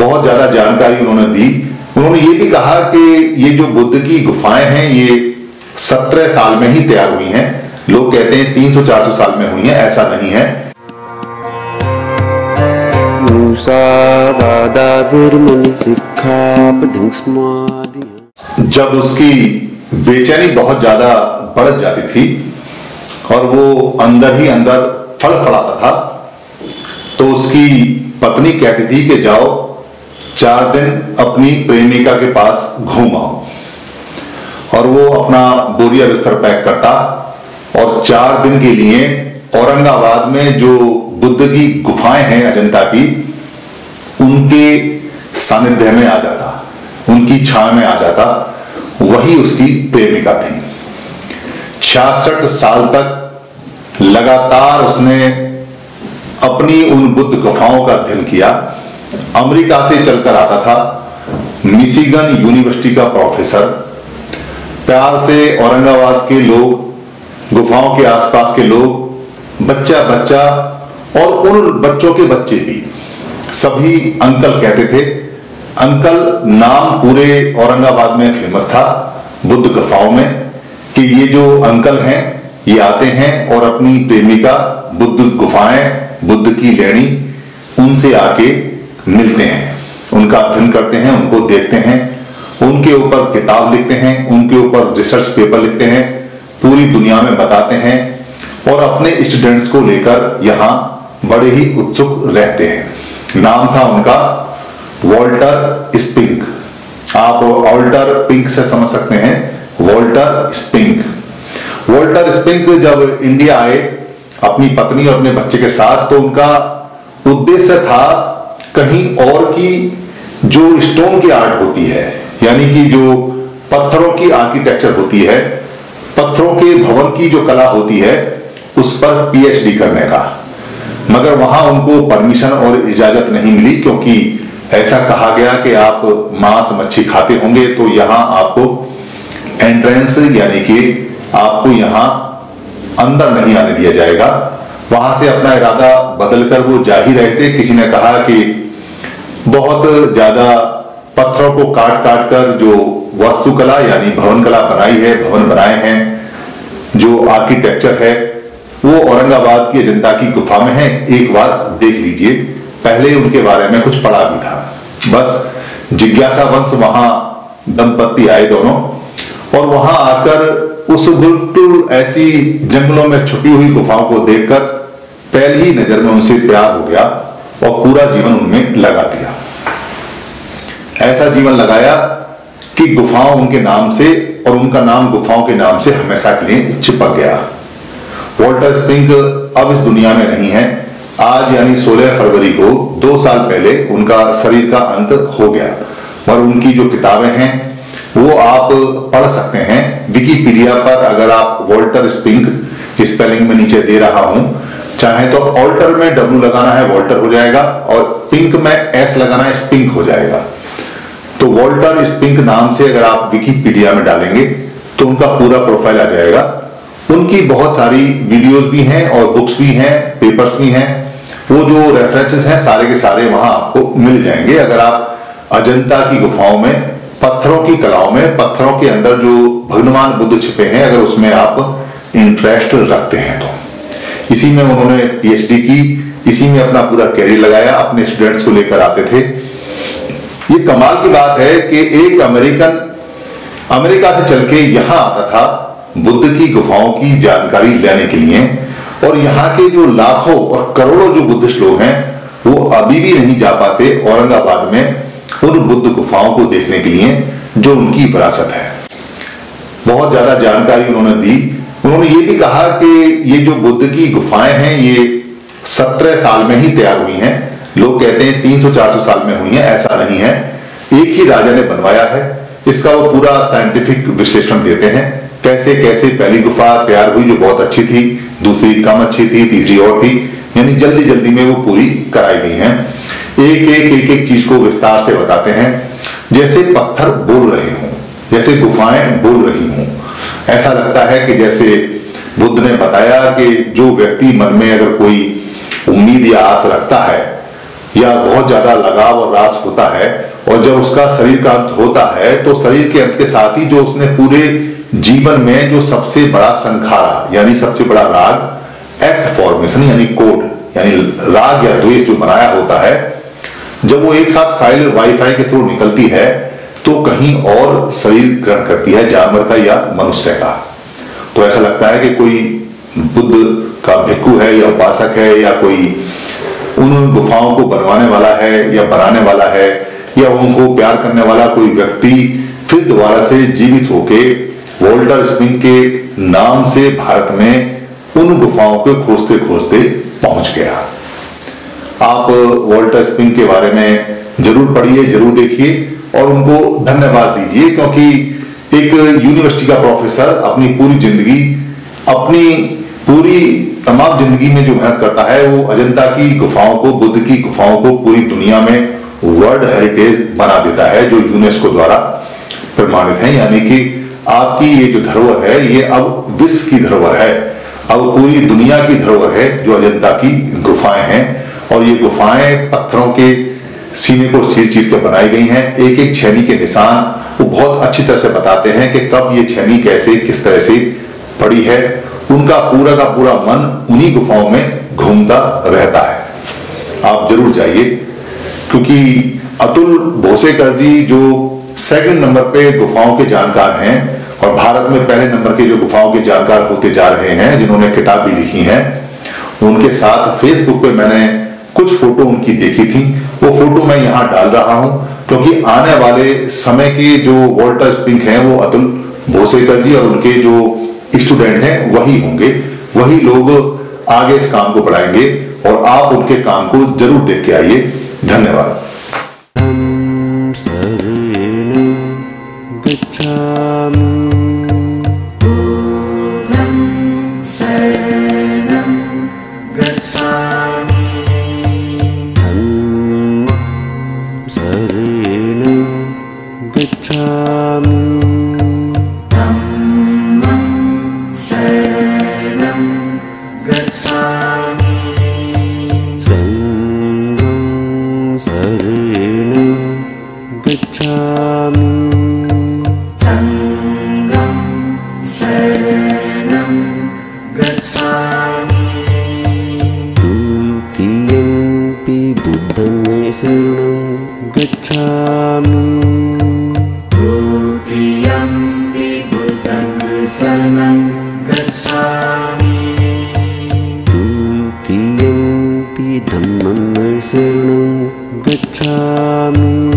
बहुत ज्यादा जानकारी उन्होंने दी। उन्होंने ये भी कहा कि ये जो बुद्ध की गुफाएं हैं ये 17 साल में ही तैयार हुई हैं। लोग कहते हैं 300-400 साल में हुई हैं, ऐसा नहीं है। जब उसकी बेचैनी बहुत ज्यादा बढ़ जाती थी और वो अंदर ही अंदर फड़फड़ाता था, तो उसकी पत्नी कहती थी कि जाओ 4 दिन अपनी प्रेमिका के पास घूम आओ। और वो अपना बोरिया बिस्तर पैक करता और 4 दिन के लिए औरंगाबाद में जो बुद्ध की गुफाएं हैं अजंता की, उनके सानिध्य में आ जाता, उनकी छाया में आ जाता। वही उसकी प्रेमिका थी। 66 साल तक लगातार उसने अपनी उन बुद्ध गुफाओं का अध्ययन किया। अमेरिका से चलकर आता था, मिशिगन यूनिवर्सिटी का प्रोफेसर। प्यार से औरंगाबाद के लोग, गुफाओं के आसपास के लोग, बच्चा बच्चा और उन बच्चों के बच्चे भी सभी अंकल कहते थे। अंकल नाम पूरे औरंगाबाद में फेमस था बुद्ध गुफाओं में, कि ये जो अंकल हैं ये आते हैं और अपनी प्रेमिका बुद्ध गुफाएं, बुद्ध की लेणी, उनसे आके मिलते हैं, उनका अध्ययन करते हैं, उनको देखते हैं, उनके ऊपर किताब लिखते हैं, उनके ऊपर रिसर्च पेपर लिखते हैं, पूरी दुनिया में बताते हैं और अपने स्टूडेंट्स को लेकर यहाँ बड़े ही उत्सुक रहते हैं। नाम था उनका वॉल्टर स्पिंक। आप ऑल्टर पिंक से समझ सकते हैं, वॉल्टर स्पिंक। वॉल्टर स्पिंक जब इंडिया आए अपनी पत्नी और अपने बच्चे के साथ, तो उनका उद्देश्य था कहीं और की जो स्टोन की आर्ट होती है, यानी कि जो पत्थरों की आर्किटेक्चर होती है, पत्थरों के भवन की जो कला होती है, उस पर पीएचडी करने का। मगर वहां उनको परमिशन और इजाजत नहीं मिली, क्योंकि ऐसा कहा गया कि आप मांस मच्छी खाते होंगे तो यहां आपको एंट्रेंस, यानी कि आपको यहां अंदर नहीं आने दिया जाएगा। वहां से अपना इरादा बदलकर वो जा ही रहे थे। किसी ने कहा कि बहुत ज्यादा पत्थरों को काट काट कर जो वास्तुकला यानी भवन कला बनाई है, भवन बनाए हैं, जो आर्किटेक्चर है, वो औरंगाबाद की अजंता की गुफा में है। एक बार देख लीजिए। पहले उनके बारे में कुछ पढ़ा भी था, बस जिज्ञासा वंश वहां दंपति आए दोनों, और वहां आकर उस बिल्कुल ऐसी जंगलों में छुपी हुई गुफाओं को देखकर पहली ही नजर में उनसे प्यार हो गया और पूरा जीवन उनमें लगा दिया। ऐसा जीवन लगाया कि गुफाओं उनके नाम से और उनका नाम गुफाओं के नाम से हमेशा के लिए चिपक गया। वॉल्टर स्पिंक अब इस दुनिया में नहीं है। आज यानी 16 फरवरी को 2 साल पहले उनका शरीर का अंत हो गया। और उनकी जो किताबें हैं वो आप पढ़ सकते हैं विकिपीडिया पर। अगर आप वॉल्टर स्पिंक स्पेलिंग में नीचे दे रहा हूं, चाहे तो ऑल्टर में W लगाना है वॉल्टर हो जाएगा, और पिंक में S लगाना है स्पिंक हो जाएगा। तो वॉल्टर स्पिंक नाम से अगर आप विकिपीडिया में डालेंगे तो उनका पूरा प्रोफाइल आ जाएगा। उनकी बहुत सारी वीडियोस भी हैं और बुक्स भी हैं, पेपर्स भी हैं। वो जो रेफरेंसेस हैं सारे के सारे वहां आपको मिल जाएंगे। अगर आप अजंता की गुफाओं में, पत्थरों की कलाओं में, पत्थरों के अंदर जो भगवान बुद्ध छिपे हैं, अगर उसमें आप इंटरेस्ट रखते हैं तो। इसी में उन्होंने पीएचडी की, इसी में अपना पूरा कैरियर लगाया, अपने स्टूडेंट्स को लेकर आते थे। ये कमाल की बात है कि एक अमेरिकन अमेरिका से चल के यहां आता था बुद्ध की गुफाओं की जानकारी लेने के लिए, और यहाँ के जो लाखों और करोड़ों जो बुद्धिस्ट लोग हैं वो अभी भी नहीं जा पाते औरंगाबाद में उन बुद्ध गुफाओं को देखने के लिए जो उनकी विरासत है। बहुत ज्यादा जानकारी उन्होंने दी। उन्होंने ये भी कहा कि ये जो बुद्ध की गुफाएं हैं ये 17 साल में ही तैयार हुई हैं। लोग कहते हैं 300-400 साल में हुई हैं, ऐसा नहीं है। एक ही राजा ने बनवाया है। इसका वो पूरा साइंटिफिक विश्लेषण देते हैं, कैसे कैसे पहली गुफा तैयार हुई जो बहुत अच्छी थी, दूसरी कम अच्छी थी, तीसरी और थी, यानी जल्दी जल्दी में वो पूरी कराई गई हैं। एक चीज को विस्तार से बताते हैं, जैसे पत्थर बोल रहे हों, जैसे गुफाएं बोल रही हों। ऐसा लगता है कि जैसे बुद्ध ने बताया कि जो व्यक्ति मन में अगर कोई उम्मीद या आस रखता है या बहुत ज्यादा लगाव और रास होता है, और जब उसका शरीर का अंत होता है तो शरीर के अंत के साथ ही जो उसने पूरे जीवन में जो सबसे बड़ा संखारा यानी सबसे बड़ा राग, एक्ट फॉर्मेशन यानी कोड यानी राग या द्वेष जो बनाया होता है, जब वो एक साथ फाइल वाईफाई के थ्रू निकलती है तो कहीं और शरीर ग्रहण करती है, जानवर का या मनुष्य का। तो ऐसा लगता है कि कोई बुद्ध का भिक्खु है या उपासक है या कोई उन गुफाओं को बनवाने वाला है या बनाने वाला है या उनको प्यार करने वाला कोई व्यक्ति फिर दोबारा से जीवित होके वोल्टर स्पिंग के नाम से भारत में उन गुफाओं को खोजते खोजते पहुंच गया। आप वोल्टर स्पिंग के बारे में जरूर पढ़िए, जरूर देखिए और उनको धन्यवाद दीजिए, क्योंकि एक यूनिवर्सिटी का प्रोफेसर अपनी पूरी जिंदगी, अपनी पूरी तमाम जिंदगी में जो मेहनत करता है वो अजंता की गुफाओं को, बुद्ध की गुफाओं को पूरी दुनिया में वर्ल्ड हेरिटेज बना देता है, जो यूनेस्को द्वारा प्रमाणित है। यानी कि आपकी ये जो धरोहर है ये अब विश्व की धरोहर है, अब पूरी दुनिया की धरोहर है जो अजंता की गुफाएं हैं। और ये गुफाएं पत्थरों के सीने को चीर चीर के बनाई गई हैं। एक एक छेनी के निशान वो बहुत अच्छी तरह से बताते हैं कि कब ये छेनी कैसे किस तरह से पड़ी है। उनका पूरा का पूरा मन उन्हीं गुफाओं में घूमता रहता है। आप जरूर जाइए, क्योंकि अतुल भोसेकर जी जो सेकंड नंबर पे गुफाओं के जानकार हैं और भारत में पहले नंबर के जो गुफाओं के जानकार होते जा रहे हैं, जिन्होंने किताब भी लिखी है, उनके साथ फेसबुक पे मैंने कुछ फोटो उनकी देखी थी। वो फोटो मैं यहाँ डाल रहा हूं, क्योंकि आने वाले समय के जो वोल्टर स्पिंग हैं वो अतुल भोसेकर जी और उनके जो स्टूडेंट हैं वही होंगे, वही लोग आगे इस काम को बढ़ाएंगे और आप उनके काम को जरूर देख के आइए। धन्यवाद। धम्मं शरणं गच्छामि।